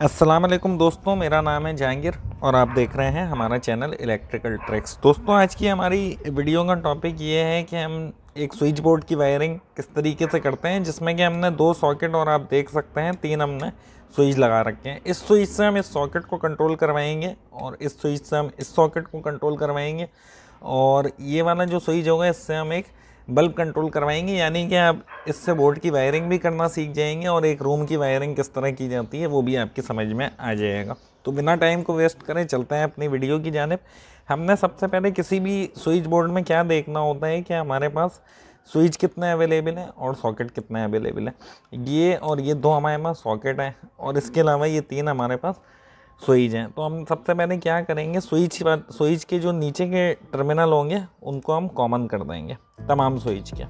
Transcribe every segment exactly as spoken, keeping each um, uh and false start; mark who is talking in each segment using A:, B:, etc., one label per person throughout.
A: अस्सलाम वालेकुम दोस्तों, मेरा नाम है जहांगीर और आप देख रहे हैं हमारा चैनल इलेक्ट्रिकल ट्रिक्स। दोस्तों, आज की हमारी वीडियो का टॉपिक ये है कि हम एक स्विच बोर्ड की वायरिंग किस तरीके से करते हैं, जिसमें कि हमने दो सॉकेट और आप देख सकते हैं तीन हमने स्विच लगा रखे हैं। इस स्विच से हम इस सॉकेट को कंट्रोल करवाएंगे और इस स्विच से हम इस सॉकेट को कंट्रोल करवाएंगे और ये वाला जो स्विच होगा इससे हम एक बल्ब कंट्रोल करवाएंगे। यानी कि आप इससे बोर्ड की वायरिंग भी करना सीख जाएंगे और एक रूम की वायरिंग किस तरह की जाती है वो भी आपकी समझ में आ जाएगा। तो बिना टाइम को वेस्ट करें चलते हैं अपनी वीडियो की जानिब। हमने सबसे पहले किसी भी स्विच बोर्ड में क्या देखना होता है कि हमारे पास स्विच कितने अवेलेबल हैं और सॉकेट कितने अवेलेबल हैं। ये और ये दो हमारे पास सॉकेट हैं और इसके अलावा ये तीन हमारे पास स्विच हैं। तो हम सबसे पहले क्या करेंगे, स्विच स्विच के जो नीचे के टर्मिनल होंगे उनको हम कॉमन कर देंगे तमाम स्विच के।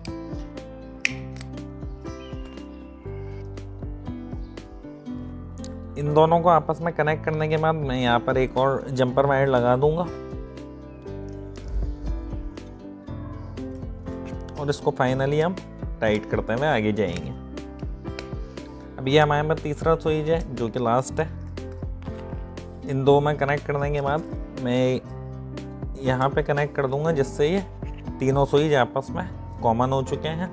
A: इन दोनों को आपस में कनेक्ट करने के बाद मैं यहाँ पर एक और जंपर वायर लगा दूंगा और इसको फाइनली हम टाइट करते हुए आगे जाएंगे। अब ये हमारे पास तीसरा स्विच है जो कि लास्ट है। इन दो में कनेक्ट करने के बाद मैं यहाँ पे कनेक्ट कर दूंगा, जिससे ये तीनों स्विच आपस में कॉमन हो चुके हैं।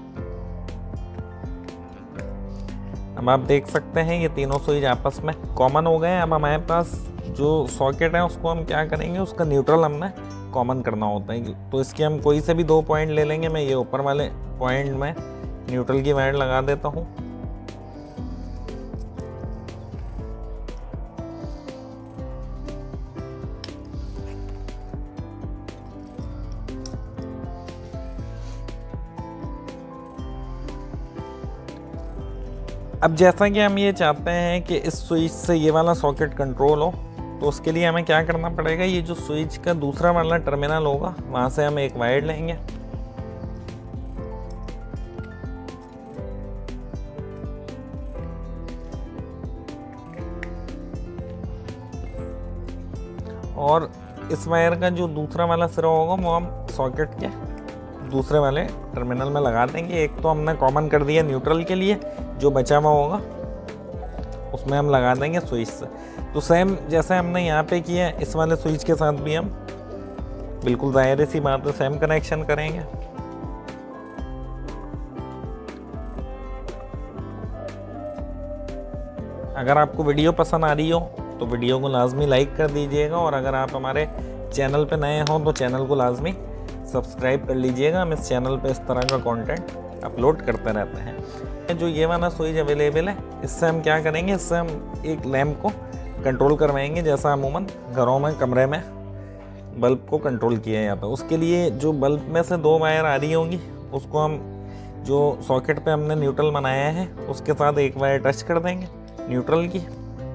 A: अब आप देख सकते हैं ये तीनों स्विच आपस में कॉमन हो गए हैं। अब हमारे पास जो सॉकेट है उसको हम क्या करेंगे, उसका न्यूट्रल हमने कॉमन करना होता है। तो इसके हम कोई से भी दो पॉइंट ले लेंगे। मैं ये ऊपर वाले पॉइंट में न्यूट्रल की वायर लगा देता हूँ। अब जैसा कि हम ये चाहते हैं कि इस स्विच से ये वाला सॉकेट कंट्रोल हो, तो उसके लिए हमें क्या करना पड़ेगा, ये जो स्विच का दूसरा वाला टर्मिनल होगा वहाँ से हम एक वायर लेंगे और इस वायर का जो दूसरा वाला सिरा होगा वो हम सॉकेट के दूसरे वाले टर्मिनल में लगा देंगे। एक तो हमने कॉमन कर दिया न्यूट्रल के लिए, जो बचा हुआ होगा उसमें हम लगा देंगे स्विच से। तो सेम जैसे हमने यहाँ पे किया इस वाले स्विच के साथ भी हम बिल्कुल जाहिर सी बात है सेम कनेक्शन करेंगे। अगर आपको वीडियो पसंद आ रही हो तो वीडियो को लाजमी लाइक कर दीजिएगा और अगर आप हमारे चैनल पे नए हों तो चैनल को लाजमी सब्सक्राइब कर लीजिएगा। हम इस चैनल पे इस तरह का कंटेंट अपलोड करते रहते हैं। जो ये वाला स्विच अवेलेबल है इससे हम क्या करेंगे, इससे हम एक लैंप को कंट्रोल करवाएंगे, जैसा अमूमन घरों में कमरे में बल्ब को कंट्रोल किया जाता है। उसके लिए जो बल्ब में से दो वायर आ रही होंगी उसको हम जो सॉकेट पे हमने न्यूट्रल बनाया है उसके साथ एक वायर टच कर देंगे न्यूट्रल की।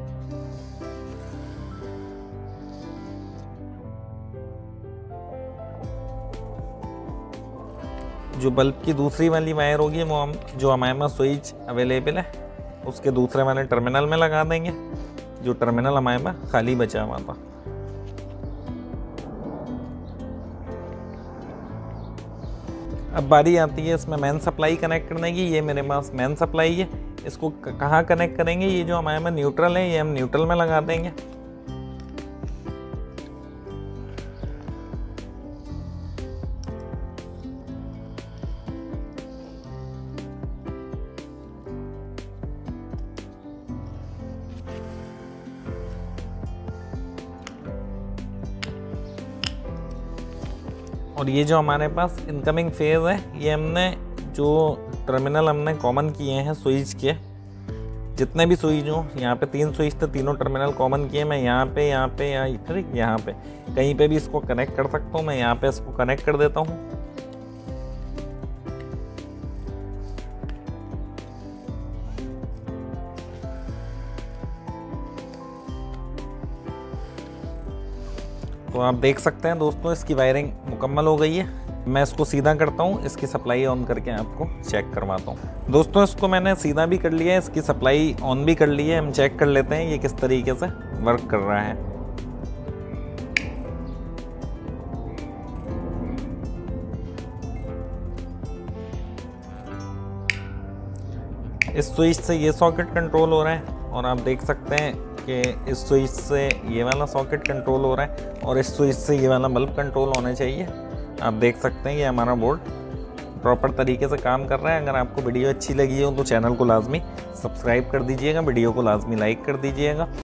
A: जो बल्ब की दूसरी वाली वायर होगी वो हम जो हमारे पास स्विच अवेलेबल है उसके दूसरे वाले टर्मिनल में लगा देंगे, जो टर्मिनल हमारे पास खाली बचा हुआ था। अब बारी आती है इसमें मेन सप्लाई कनेक्ट करने की। ये मेरे पास मेन सप्लाई है। इसको कहाँ कनेक्ट करेंगे, ये जो हमारे पास न्यूट्रल है ये हम न्यूट्रल में लगा देंगे। और ये जो हमारे पास इनकमिंग फेज़ है ये हमने जो टर्मिनल हमने कॉमन किए हैं स्विच के, जितने भी स्विच हो, यहाँ पे तीन स्विच थे, तीनों टर्मिनल कॉमन किए। मैं यहाँ पे यहाँ पे या फिर यहाँ पे कहीं पे भी इसको कनेक्ट कर सकता हूँ। मैं यहाँ पे इसको कनेक्ट कर देता हूँ। तो आप देख सकते हैं दोस्तों इसकी वायरिंग मुकम्मल हो गई है। मैं इसको सीधा करता हूँ, इसकी सप्लाई ऑन करके आपको चेक करवाता हूँ। दोस्तों इसको मैंने सीधा भी कर लिया है, इसकी सप्लाई ऑन भी कर ली है। हम चेक कर लेते हैं ये किस तरीके से वर्क कर रहा है। इस स्विच से ये सॉकेट कंट्रोल हो रहा है और आप देख सकते हैं कि इस स्विच से ये वाला सॉकेट कंट्रोल हो रहा है और इस स्विच से ये वाला बल्ब कंट्रोल होना चाहिए। आप देख सकते हैं कि हमारा बोर्ड प्रॉपर तरीके से काम कर रहा है। अगर आपको वीडियो अच्छी लगी हो तो चैनल को लाजमी सब्सक्राइब कर दीजिएगा, वीडियो को लाजमी लाइक कर दीजिएगा।